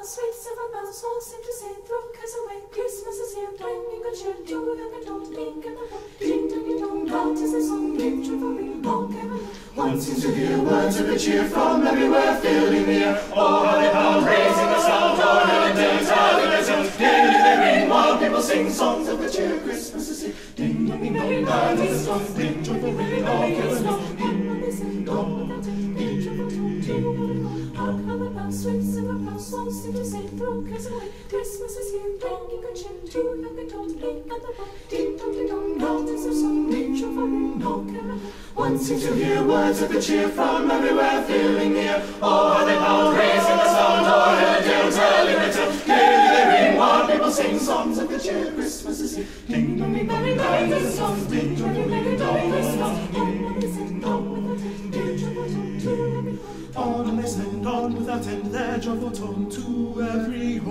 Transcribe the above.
sweet silver bells all seem to say, throw cares away, Christmas is here, bringing good cheer to young and old, ding and a ding ding dong, that is the song, ding trip all carol. One seems to hear words of good cheer from everywhere, filling the air. Oh, how they pound, raising the sound, oh, how they telling the tune. Gaily they ring while people sing songs of good cheer. Christmas is here, ding ding dong, that is the song, ding trip all carol. Ding dong, ding trip hark how the bells, sweet silver bells, all seem to say, throw cares away. Christmas is here, bringing good cheer to young and old, ding and the bell, ding dong, that is the song, ding trip all carol. One seems to hear words of good cheer from everywhere, filling the air. Oh, how they pound, raising the sound, oh, how they telling the tale. Gaily they ring while people sing songs of good cheer. Christmas is here, ding dong, merry that is the song, ding dong, merry that is the song. On and they send on without end their joyful tone to every home.